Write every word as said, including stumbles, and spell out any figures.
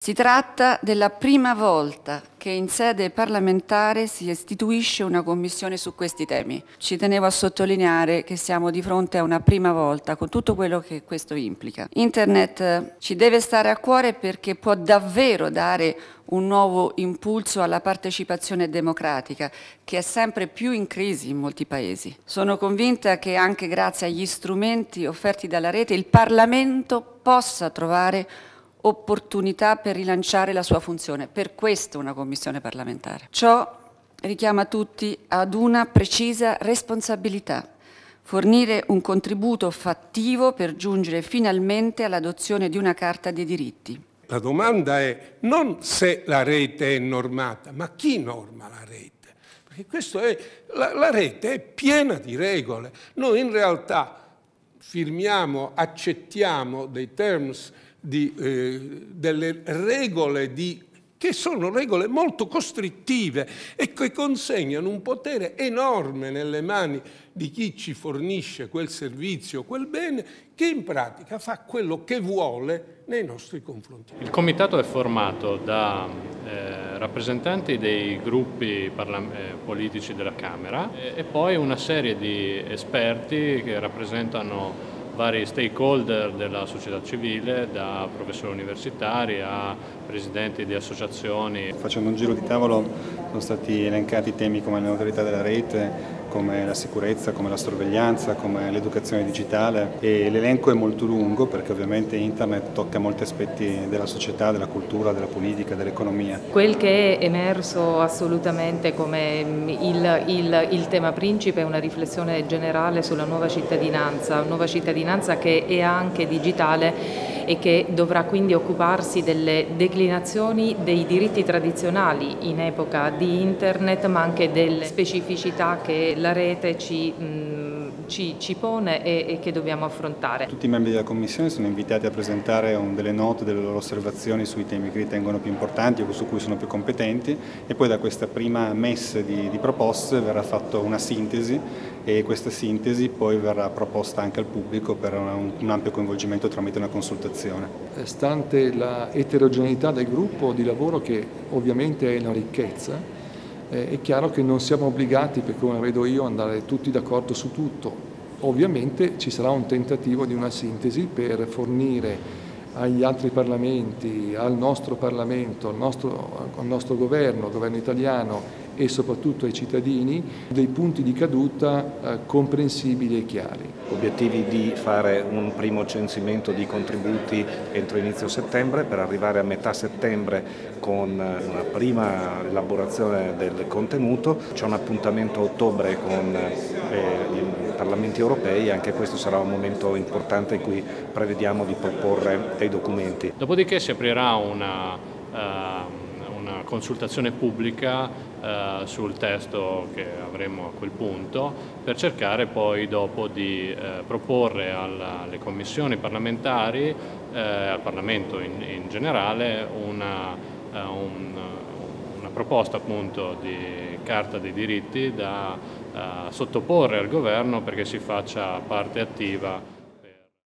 Si tratta della prima volta che in sede parlamentare si istituisce una commissione su questi temi. Ci tenevo a sottolineare che siamo di fronte a una prima volta, con tutto quello che questo implica. Internet ci deve stare a cuore perché può davvero dare un nuovo impulso alla partecipazione democratica, che è sempre più in crisi in molti paesi. Sono convinta che anche grazie agli strumenti offerti dalla rete il Parlamento possa trovare opportunità per rilanciare la sua funzione. Per questo una commissione parlamentare. Ciò richiama tutti ad una precisa responsabilità: fornire un contributo fattivo per giungere finalmente all'adozione di una Carta dei diritti. La domanda è non se la rete è normata, ma chi norma la rete? Perché questo è, la, la rete è piena di regole. Noi in realtà firmiamo, accettiamo dei terms Di, eh, delle regole di, che sono regole molto costrittive e che consegnano un potere enorme nelle mani di chi ci fornisce quel servizio, quel bene, che in pratica fa quello che vuole nei nostri confronti. Il comitato è formato da eh, rappresentanti dei gruppi eh, politici della Camera e, e poi una serie di esperti che rappresentano vari stakeholder della società civile, da professori universitari a presidenti di associazioni. Facendo un giro di tavolo sono stati elencati temi come la neutralità della rete, come la sicurezza, come la sorveglianza, come l'educazione digitale, e l'elenco è molto lungo perché ovviamente internet tocca molti aspetti della società, della cultura, della politica, dell'economia. Quel che è emerso assolutamente come il, il, il tema principe è una riflessione generale sulla nuova cittadinanza, nuova cittadinanza che è anche digitale e che dovrà quindi occuparsi delle declinazioni dei diritti tradizionali in epoca di internet, ma anche delle specificità che la rete ci, mh, ci, ci pone e, e che dobbiamo affrontare. Tutti i membri della Commissione sono invitati a presentare un, delle note, delle loro osservazioni sui temi che ritengono più importanti o su cui sono più competenti, e poi da questa prima messe di, di proposte verrà fatta una sintesi, e questa sintesi poi verrà proposta anche al pubblico per un, un ampio coinvolgimento tramite una consultazione. Stante la eterogeneità del gruppo di lavoro, che ovviamente è una ricchezza, eh, è chiaro che non siamo obbligati, per come vedo io, ad andare tutti d'accordo su tutto. Ovviamente ci sarà un tentativo di una sintesi per fornire agli altri parlamenti, al nostro Parlamento, al nostro, al nostro governo, al governo italiano e soprattutto ai cittadini, dei punti di caduta eh, comprensibili e chiari. Obiettivi di fare un primo censimento di contributi entro inizio settembre, per arrivare a metà settembre con una prima elaborazione del contenuto. C'è un appuntamento a ottobre con eh, i parlamenti europei, anche questo sarà un momento importante in cui prevediamo di proporre dei documenti. Dopodiché si aprirà una, uh, una consultazione pubblica uh, sul testo che avremo a quel punto, per cercare poi dopo di uh, proporre alla, alle commissioni parlamentari, uh, al Parlamento in, in generale, una, uh, un, una proposta appunto di Carta dei diritti da uh, sottoporre al governo perché si faccia parte attiva